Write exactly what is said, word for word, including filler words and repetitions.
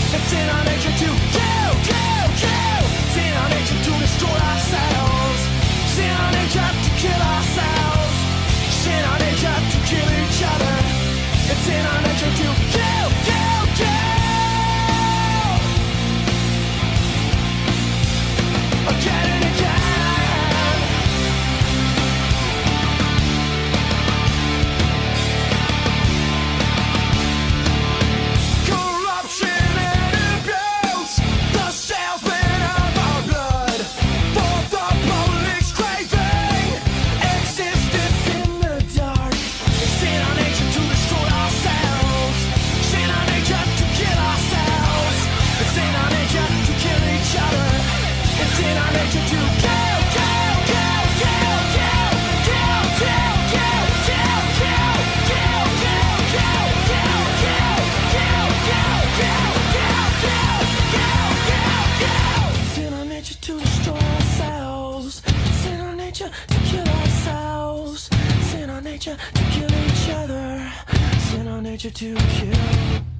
It's in our nature to kill, kill, kill. It's in our nature to destroy ourselves. It's in our nature to kill ourselves. It's in our nature to kill each other. It's in our nature to kill, kill, kill. Again and again. To kill ourselves, it's in our nature to kill each other, it's in our nature to kill.